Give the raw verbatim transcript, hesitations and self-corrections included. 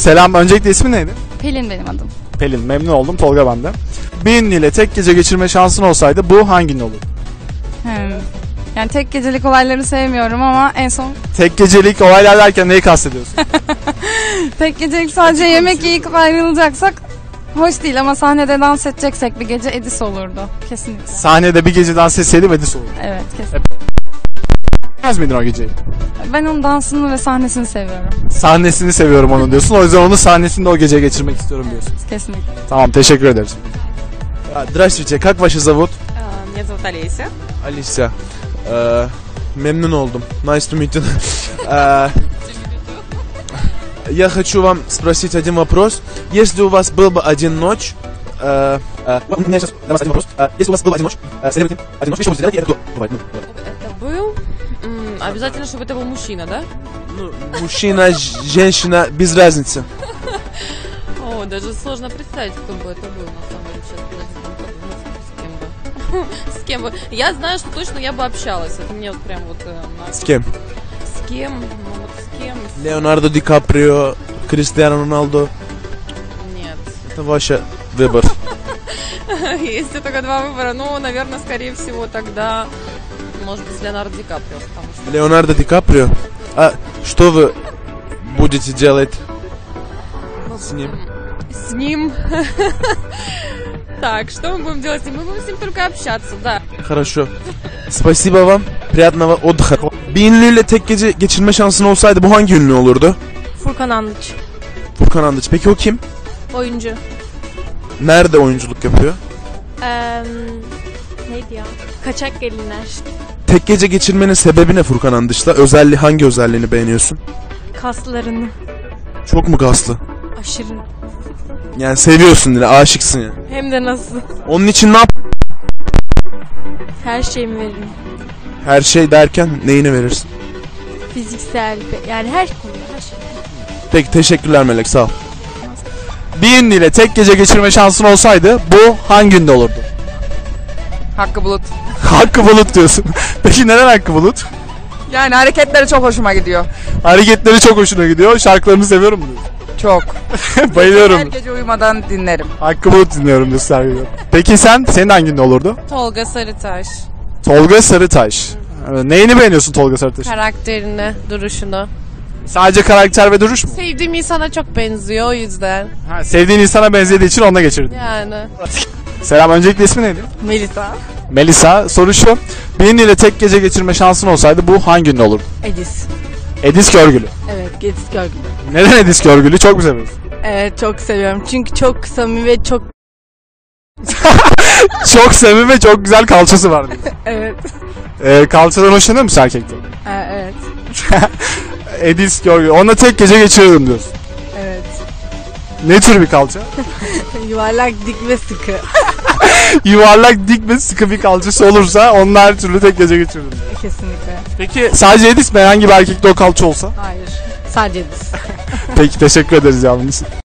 Selam, öncelikle ismin neydi? Pelin benim adım. Pelin, memnun oldum. Tolga ben de. Bir ünlüyle tek gece geçirme şansın olsaydı bu hangi ünlü olurdu? Hmm. Yani tek gecelik olayları sevmiyorum ama en son Tek gecelik olaylar derken neyi kastediyorsun? tek gecelik sadece yemek yiyip ayrılacaksak hoş değil ama sahnede dans edeceksek bir gece Edis olurdu. Kesinlikle. Sahnede bir gece dans etseydim Edis olurdu. Evet, kesinlikle. Bilmez miydin o geceyi? Ben onun dansını ve sahnesini seviyorum. Sahnesini seviyorum onu diyorsun. O yüzden onu sahnesinde o gece geçirmek istiyorum diyorsun. Kesinlikle. Tamam, teşekkür ederiz. Здравствуйте, как вас зовут? Меня зовут Олеся. Alicia. Ee, memnun oldum. Nice to meet you. Э, Я хочу вам спросить один вопрос. Если у вас был бы один ночь... э, э, У меня сейчас для вас один вопрос. Э, Если у вас был один ночь, э, с один ночь, что вы сделаете, и это кто? Бывает, ну, бывает. Это был... м, Обязательно, чтобы это был мужчина, да? Ну, мужчина, ж- женщина, без разницы. О, даже сложно представить, кто бы это был, на самом деле. Сейчас, подожди, подумать, с кем бы. С кем бы. Я знаю, что точно я бы общалась. Это мне вот прям вот... э, на- С кем? С кем? Ну вот с кем? С- Леонардо Ди Каприо, Криштиану Роналду. Нет. Это ваш выбор. Если только два выбора, ну, наверное, скорее всего, тогда... Может быть, с Леонардо Ди Каприо, потому что... Леонардо Ди Каприо? А что вы будете делать с ним? С ним. Так, что мы будем делать с ним? Мы будем с ним только общаться, да. Хорошо. Спасибо вам. Приятного отдыха. Bir ünlüyle tek gece geçirme şansın olsaydı bu hangi ünlü olurdu? Furkan Andıç. Furkan Andıç. Peki o kim? Oyuncu. Nerede oyunculuk yapıyor? Ee, neydi ya? Kaçak Gelinler. Tek gece geçirmenin sebebi ne Furkan Andıç'la? Özelliği, hangi özelliğini beğeniyorsun? Kaslarını. Çok mu kaslı? Aşırı. Yani seviyorsun yine, aşıksın yani. Hem de nasıl? Onun için ne yap? Her şeyimi veririm. Her şey derken neyini verirsin? Fiziksel, yani her konuda her şey. Peki, teşekkürler Melek, sağ ol. Bir ünlüyle tek gece geçirme şansın olsaydı bu hangi ünlü olurdu? Hakkı Bulut. Hakkı Bulut diyorsun. Peki neden Hakkı Bulut? Yani hareketleri çok hoşuma gidiyor. Hareketleri çok hoşuna gidiyor. Şarkılarını seviyorum diyorsun. Çok. Her Bayılıyorum. gece uyumadan dinlerim. Hakkı Bulut dinliyorum diyorsun her gün. Peki sen? Senin hangi ünlü olurdu? Tolga Sarıtaş. Tolga Sarıtaş. Ee, Neyini beğeniyorsun Tolga Sarıtaş? Karakterini, duruşunu. Sadece karakter ve duruş mu? Sevdiğim insana çok benziyor, o yüzden. Ha, sevdiğin insana benzediği için onunla geçirdin. Yani. Selam, öncelikle ismi neydi? Melisa. Melisa. Soru şu. Bir ünlüyle tek gece geçirme şansın olsaydı bu hangi ünlü olurdu? Edis. Edis Görgülü. Evet, Edis Görgülü. Neden Edis Görgülü? Çok mu seviyorsun? Evet, çok seviyorum. Çünkü çok samimi ve çok... Çok samimi ve çok güzel kalçası var diyorsun. Evet. Ee, kalçadan hoşlanır mısın erkekten? Ha, evet. Edis Görgülü. Onunla tek gece geçiririm diyorsun. Evet. Ne tür bir kalça? Yuvarlak, dik ve sıkı. Yuvarlak, dik ve sıkı bir kalçası olursa onunla her türlü tek gece geçiririm. Kesinlikle. Peki sadece Edis mi? Herhangi bir erkekte o kalça olsa? Hayır. Sadece Edis. Peki, teşekkür ederiz yavrum.